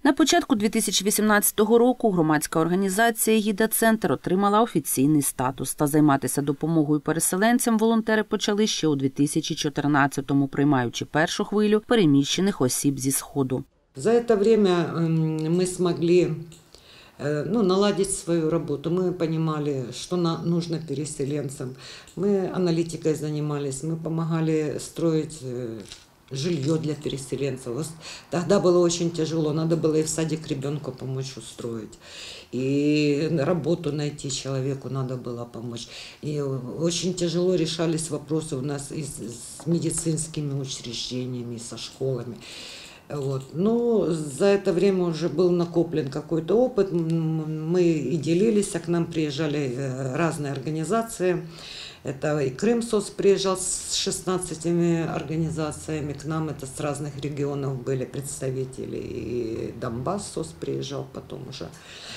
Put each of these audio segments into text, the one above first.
На початку 2018 року громадська організація «Егіда-Центр» отримала офіційний статус. Та займатися допомогою переселенцям волонтери почали ще у 2014-му, приймаючи першу хвилю переміщених осіб зі Сходу. За це час ми змогли наладить свою работу. Мы понимали, что нужно переселенцам. Мы аналитикой занимались, мы помогали строить жилье для переселенцев. Тогда было очень тяжело, надо было и в садик ребенку помочь устроить, и работу найти человеку надо было помочь. И очень тяжело решались вопросы у нас и с медицинскими учреждениями, и со школами. Но за это время уже был накоплен какой-то опыт, мы и делились, к нам приезжали разные организации. Это и Крым-СОС приезжал с 16 организациями к нам, это с разных регионов были представители, и Донбасс-СОС приезжал потом уже.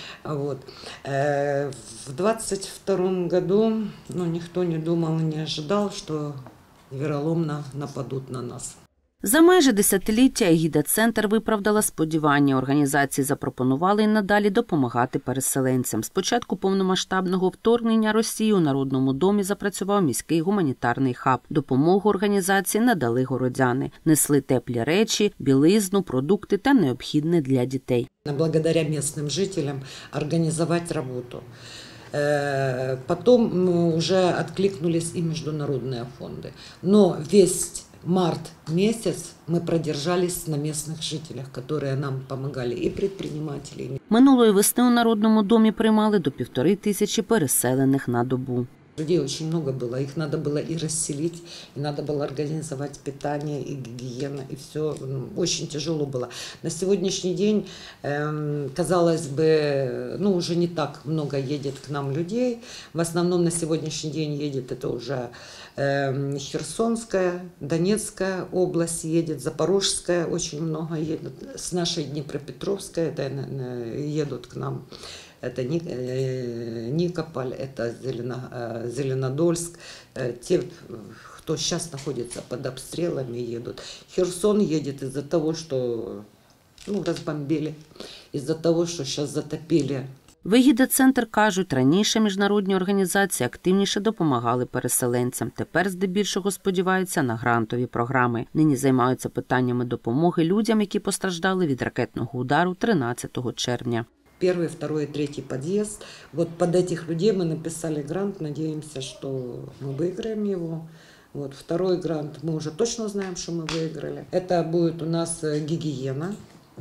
В 2022 году никто не думал и не ожидал, что вероломно нападут на нас. За майже десятиліття «Егіда-Центр» виправдала сподівання. Організації запропонували й надалі допомагати переселенцям. З початку повномасштабного вторгнення Росії у Народному домі запрацював міський гуманітарний хаб. Допомогу організації надали городяни. Несли теплі речі, білизну, продукти та необхідне для дітей. Благодаря місцевим жителям організувати роботу. Потом уже откликнулись и международные фонды. Но весь март месяц мы продержались на местных жителях, которые нам помогали, и предприниматели. Минулої весни у Народному домі приймали до 1500 переселених на добу. Людей очень много было, их надо было и расселить, и надо было организовать питание, и гигиена, и все. Очень тяжело было. На сегодняшний день, казалось бы, уже не так много едет к нам людей. В основном на сегодняшний день едет это уже Херсонская, Донецкая область едет, Запорожская очень много едет, с нашей Днепропетровской едут к нам. Это Никополь, это Зеленодольск. Те, кто сейчас находится под обстрелами, едут. Херсон едет из-за того, что разбомбили, из-за того, что сейчас затопили. В «Егіда-Центр» кажуть, раніше міжнародні організації активніше допомагали переселенцям. Тепер здебільшого сподіваються на грантові програми. Нині займаються питаннями допомоги людям, які постраждали від ракетного удару 13 червня. Первый, второй, третий подъезд. Под этих людей мы написали грант, надеемся, что мы выиграем его. Второй грант, мы уже точно знаем, что мы выиграли. Это будет у нас гигиена.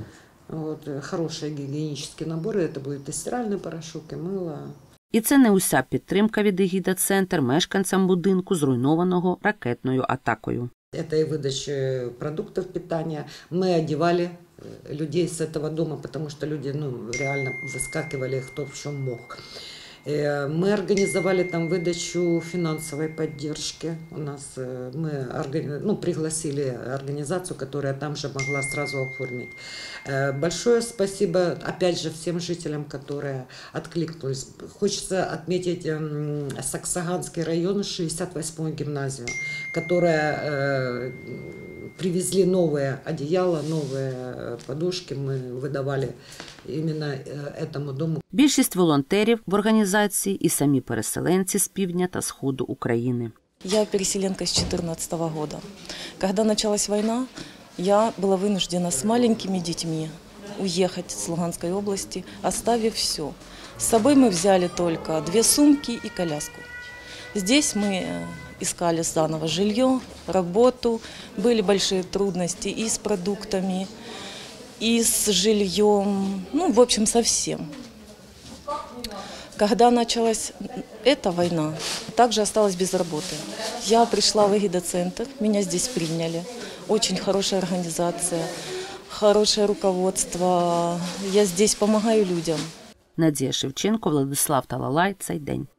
Хорошие гигиенические наборы, это будет и стиральный порошок, и мыло. І це не уся підтримка від «Егіда-Центр» мешканцям будинку, зруйнованого ракетною атакою. Это и выдача продуктов питания. Мы одевали людей с этого дома, потому что люди реально выскакивали, кто в чем мог. Мы организовали там выдачу финансовой поддержки. Мы пригласили организацию, которая там же могла сразу оформить. Большое спасибо, опять же, всем жителям, которые откликнулись. Хочется отметить Саксаганский район, 68-ю гимназию, которая привезли новые одеяла, новые подушки. Мы выдавали именно этому дому. Більшість волонтерів в організації і самі переселенці з півдня та сходу України. Я переселенка с 2014 года. Когда началась война, я была вынуждена с маленькими детьми уехать с Луганской области, оставив все. С собой мы взяли только 2 сумки и коляску. Здесь мы искали заново жилье, работу. Были большие трудности и с продуктами, и с жильем, в общем, со всем. Когда началась эта война, также осталась без работы. Я пришла в «Егіда-Центр», меня здесь приняли. Очень хорошая организация, хорошее руководство. Я здесь помогаю людям. Надія Шевченко, Владислав Талалай. Цей день.